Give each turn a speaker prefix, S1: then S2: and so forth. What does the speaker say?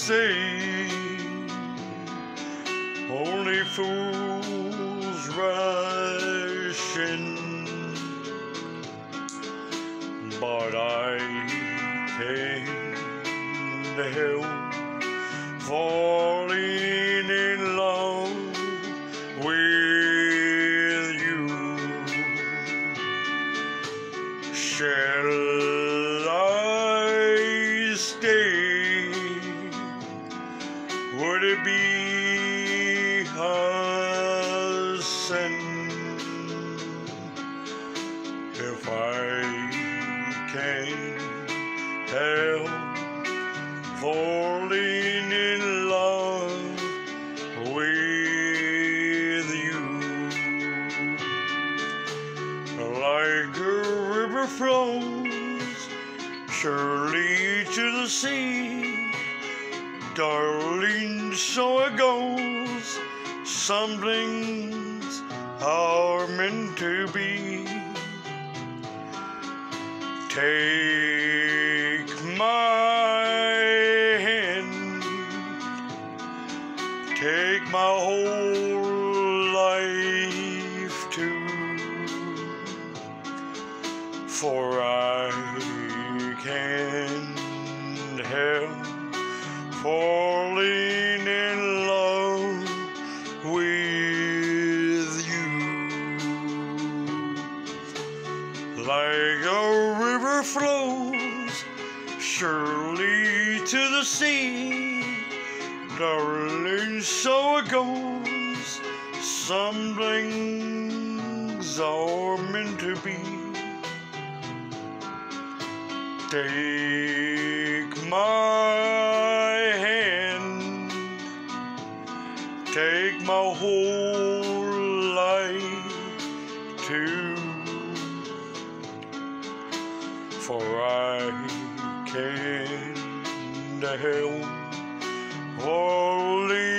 S1: say only fools rush in, but I can't help falling in love with you. Shall I stay? Would it be a sin if I can't help falling in love with you? Like a river flows surely to the sea, darling, so it goes. Some things are meant to be. Take my hand, take my whole life too, for I can't help falling in love with you. Like a river flows surely to the sea, darling, so it goes. Some things are meant to be. Take my hand, take my whole life too, for I can't help falling